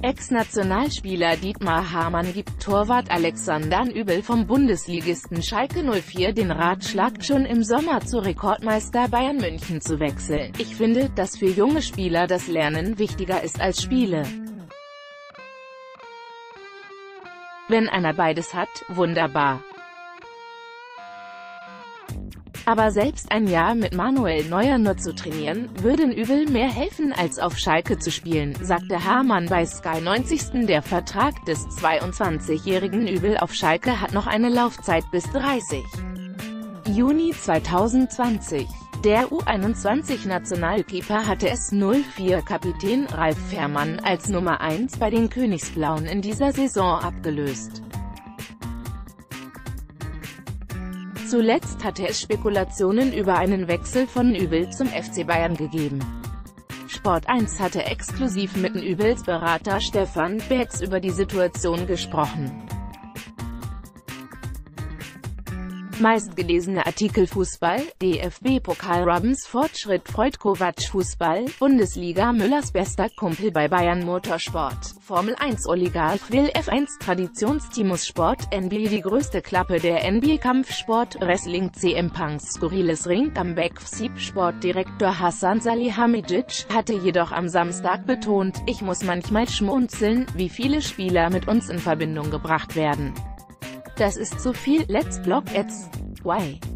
Ex-Nationalspieler Dietmar Hamann gibt Torwart Alexander Nübel vom Bundesligisten Schalke 04 den Ratschlag, schon im Sommer zu Rekordmeister Bayern München zu wechseln. Ich finde, dass für junge Spieler das Lernen wichtiger ist als Spiele. Wenn einer beides hat, wunderbar. Aber selbst ein Jahr mit Manuel Neuer nur zu trainieren, würde Nübel mehr helfen als auf Schalke zu spielen, sagte Hamann bei Sky. 90. Der Vertrag des 22-jährigen Nübel auf Schalke hat noch eine Laufzeit bis 30. Juni 2020. Der U21-Nationalkeeper hatte es 04-Kapitän Ralf Fährmann als Nummer 1 bei den Königsblauen in dieser Saison abgelöst. Zuletzt hatte es Spekulationen über einen Wechsel von Nübel zum FC Bayern gegeben. Sport 1 hatte exklusiv mit Nübels Berater Stefan Beeks über die Situation gesprochen. Meistgelesene Artikel: Fußball, DFB-Pokal, Robbens Fortschritt freut Kovac, Fußball, Bundesliga, Müllers bester Kumpel bei Bayern, Motorsport, Formel 1 Oligarch will F1, Traditionsteamus Sport, NBA die größte Klappe der NBA, Kampfsport, Wrestling, CM Punks skurriles Ring-Comeback, Sportdirektor Hassan Salihamidzic hatte jedoch am Samstag betont: Ich muss manchmal schmunzeln, wie viele Spieler mit uns in Verbindung gebracht werden. Das ist zu viel, let's block it's. Why?